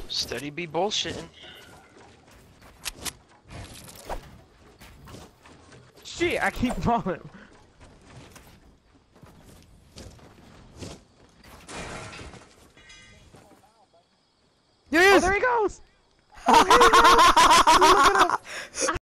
Steady be bullshitting. Shit, I keep falling. There he Oh, is! there he goes!